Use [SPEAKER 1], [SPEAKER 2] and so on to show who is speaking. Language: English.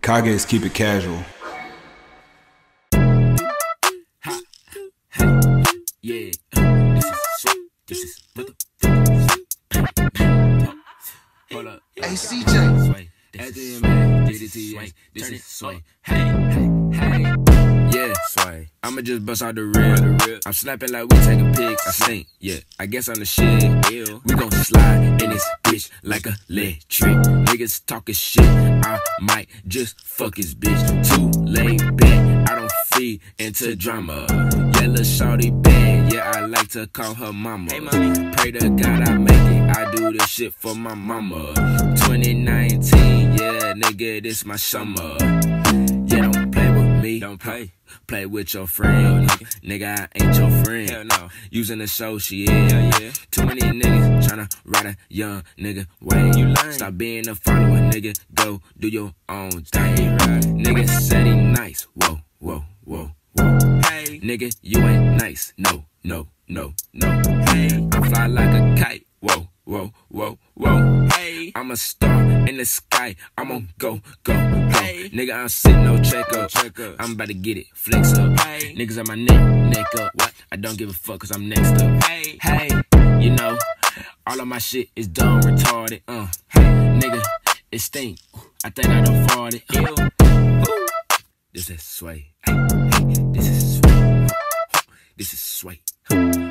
[SPEAKER 1] Kage's keep it casual.
[SPEAKER 2] Ha, hey, yeah, this is sweet, this is motherfucking. Hold up.
[SPEAKER 3] Hey, CJ.
[SPEAKER 2] Sway, this is man, get it to you. This is sway. Hey, hey, yeah, sway. I'ma just bust out the real. I'm snapping like we taking pics. I stink, yeah. I guess I'm the shit. We gon' slide in this bitch like a lead trick. Niggas talking shit. I might just fuck his bitch. Too laid back. I don't feed into drama. Yellow shorty bad. Yeah, I like to call her mama. Hey, mommy. Pray to God I make it. I do this shit for my mama. 2019, yeah, nigga, this my summer. Yeah, don't play with me. Don't play. Play with your friend, nigga, I ain't your friend. Hell no. Using the show, she is. Yeah. Too many niggas tryna ride a young nigga way. You learn. Stop being a follower, nigga. Go do your own thing. Right. Nigga said he nice. Whoa, whoa, whoa, whoa. Hey, nigga, you ain't nice. No, no, no, no. Hey, I fly like a kite. Whoa, whoa, whoa, whoa. Hey, I'm a star in the sky. I'm on go, go, go. Hey. Nigga, I'm sitting no check up. I'm about to get it, flex up. Hey. Niggas on my neck up. What? I don't give a fuck cause I'm next up. Hey, hey, you know, all of my shit is dumb retarded. Hey, nigga, it stink. I think I done farted. This is sway. Hey, hey, this is sway. This is sway.